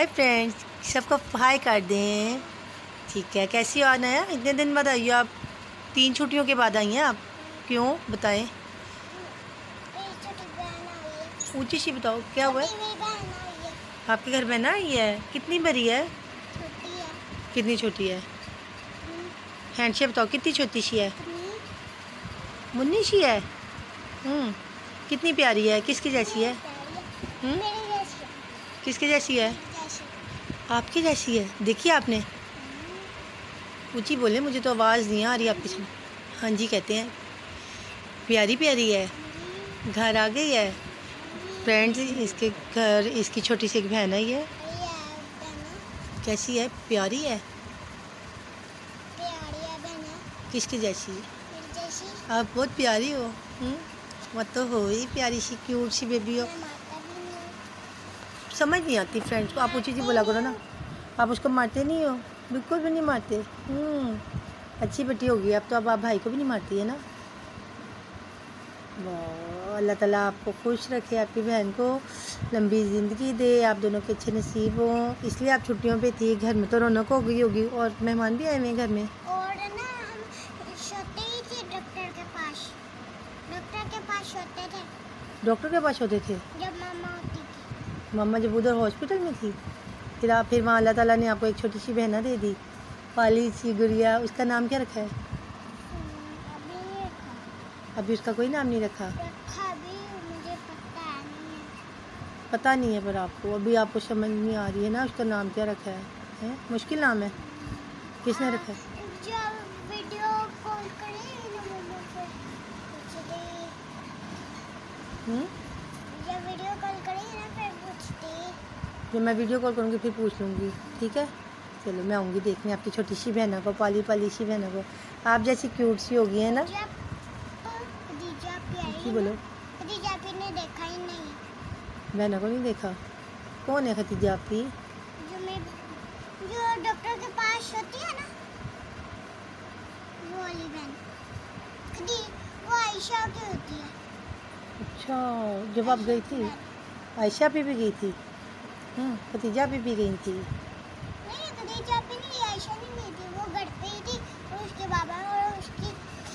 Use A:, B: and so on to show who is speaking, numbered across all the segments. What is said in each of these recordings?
A: Hi friends, सबको हाय कर दें। ठीक है, कैसी आना है? इतने दिन बाद आई हो आप, 3 छुट्टियों के बाद आई हैं आप, क्यों बताएं? ऊँची सी बताओ, क्या हुआ है? आपके घर बहना आई है? कितनी बड़ी है? कितनी छोटी है? हैंड शेप बताओ, कितनी छोटी सी है? मुन्नी सी है। कितनी प्यारी है, किसकी जैसी है? किसकी जैसी है? आपकी जैसी है। देखी आपने? ऊँची बोले, मुझे तो आवाज़ नहीं आ रही आपकी सुन। हाँ जी कहते हैं। प्यारी प्यारी है। घर आ गई है फ्रेंड्स, इसके घर इसकी छोटी सी एक बहन है। ये कैसी है? प्यारी है। किसकी जैसी? आप बहुत प्यारी हो। वो तो हो ही प्यारी सी, क्यूट सी बेबी हो। समझ नहीं आती फ्रेंड्स को। आप ऊँची जी बोला करो ना। आप उसको मारते नहीं हो? बिल्कुल भी नहीं मारते। अच्छी बेटी होगी अब तो। अब आप भाई को भी नहीं मारती है ना? वाह, अल्लाह ताला आपको खुश रखे, आपकी बहन को लंबी ज़िंदगी दे, आप दोनों के अच्छे नसीब हों। इसलिए आप छुट्टियों पे थी। घर में तो रौनक हो गई होगी और मेहमान भी आए हुए हैं घर में।
B: और ना हम सोते ही थे डॉक्टर के पास सोते थे।
A: डॉक्टर के पास होते थे
B: जब मामा होती थी।
A: मामा जब उधर हॉस्पिटल में थी, फिर वहाँ अल्लाह ताला ने आपको एक छोटी सी बहना दे दी, पाली सी गुड़िया। उसका नाम क्या रखा है? अभी उसका कोई नाम नहीं रखा।
B: मुझे
A: पता नहीं है पर आपको अभी आपको समझ नहीं आ रही है ना उसका नाम क्या रखा है? मुश्किल नाम है। किसने रखा है?
B: जब वीडियो कॉल करें ना मम्मा से जब वीडियो कॉल करें ना फिर पूछती।
A: जब मैं वीडियो कॉल करूँगी फिर पूछ लूँगी। ठीक है, चलो मैं आऊँगी देखने आपकी छोटी सी बहना को, पाली पाली सी बहना को। आप जैसी क्यूट सी होगी है ना? बोलो।
B: खदीजा आपी ने देखा ही नहीं।
A: बहना को नहीं देखा? कौन है खदीजा आपी?
B: जो डॉक्टर के पास होती है ना, वो वाली बहन। वो आयशा की होती है।
A: अच्छा, जब आप गई थी आयशा भी गई थी। खदीजा भी गई थी।
B: नहीं, खदीजा भी नहीं, आयशा नहीं गई थी। वो घर पे ही थी और उसके बाबा और उसकी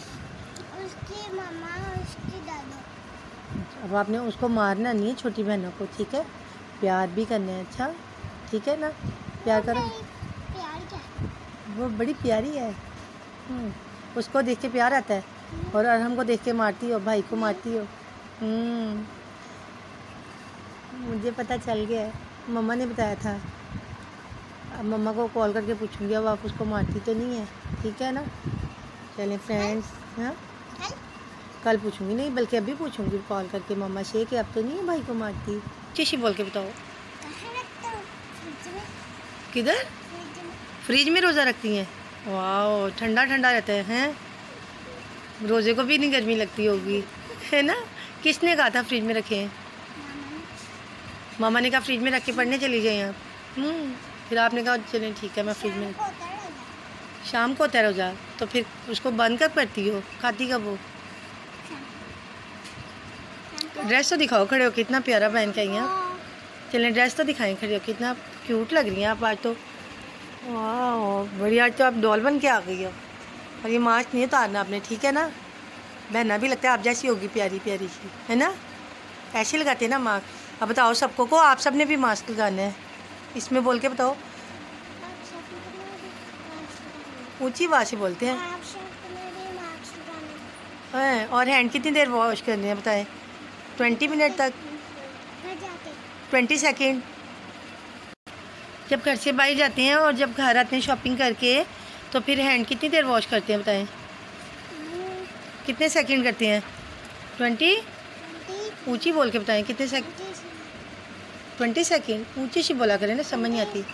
B: मामा और उसकी दादा।
A: अब आपने उसको मारना नहीं है, छोटी बहनों को। ठीक है, प्यार भी करना है। अच्छा ठीक है ना? प्यार करो।
B: प्यार क्या?
A: वो बड़ी प्यारी है। उसको देख के प्यार आता है और हमको देख के मारती हो, भाई को मारती हो। मुझे पता चल गया है, मम्मा ने बताया था। अब मम्मा को कॉल करके पूछूंगी अब आप उसको मारती तो नहीं है। ठीक है ना? चलें फ्रेंड्स। हाँ, कल पूछूंगी, नहीं बल्कि अभी पूछूंगी कॉल करके मम्मा से कि अब तो नहीं है भाई को मारती। चीशी बोल के बताओ। किधर? फ्रिज में रोज़ा रखती हैं? वाह, ठंडा ठंडा रहता है। रोज़े को भी नहीं गर्मी लगती होगी है ना? किसने कहा था फ्रिज में रखे हैं? मामा ने कहा फ्रिज में रख के पढ़ने चली जाए आप। फिर आपने कहा चलें ठीक है मैं फ्रिज में। शाम को होता है रोज़ा, तो फिर उसको बंद कब करती हो? खाती कब हो? ड्रेस तो दिखाओ खड़े हो, कितना प्यारा पहन के आई हैं आप। चलें ड्रेस तो दिखाएं खड़े हो, कितना क्यूट लग रही हैं आप आज तो। वाह बड़ी, आज तो आप डॉल बन के आ गई हो। और ये मास्क नहीं उतारना आपने, ठीक है ना? बहना भी लगता है आप जैसी होगी, प्यारी प्यारी सी है ना? ऐसे लगाते हैं ना मास्क। अब बताओ सबको को आप सब ने भी मास्क लगाना है। इसमें बोल के बताओ, ऊंची आवाज़ से बोलते हैं। और हैंड कितनी देर वॉश करने हैं बताएं? 20 मिनट तक? 20 सेकेंड। जब घर से बाहर जाते हैं और जब घर आते हैं शॉपिंग करके, तो फिर हैंड कितनी देर वॉश करते हैं बताएं? कितने सेकंड करते हैं? 20? ऊंची बोल के बताएं कितने सेकंड? 20 सेकंड। ऊंची सी बोला करें ना, समझ नहीं आती।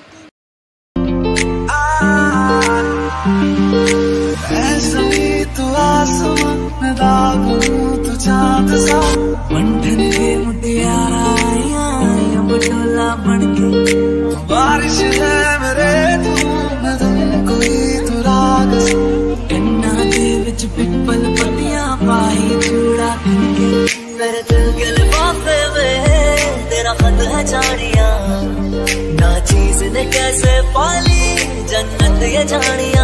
C: बारिश है मेरे पिपल पतियां पाई चूड़ा मेरे दिल के लिफाफे में तेरा खत है झाड़ियाँ, ना चीज ने कैसे पाली जन्नत ये झाड़ियाँ।